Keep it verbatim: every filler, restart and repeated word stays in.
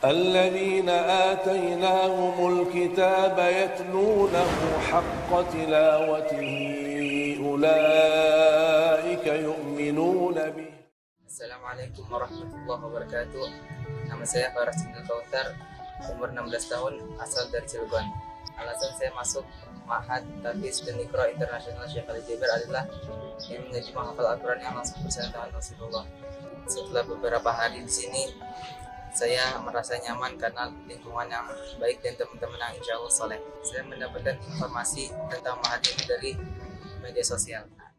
الذين آتيناهم الكتاب يتلونه حق تلاوته أولئك يؤمنون به. Assalamualaikum warahmatullahi wabarakatuh. Nama saya Faras Abdul Kautsar, umur enam belas tahun, asal dari Cilegon. Alasan saya masuk Ma'had Tahfiz dan Iqra Internasional Syekh Ali Jaber adalah ingin menjadi menghafal Al-Quran yang langsung bersama dengan Rasulullah. Setelah beberapa hari di sini, saya merasa nyaman karena lingkungan yang baik dan teman-teman yang insya Allah soleh. Saya mendapatkan informasi tentang Ma'had ini dari media sosial.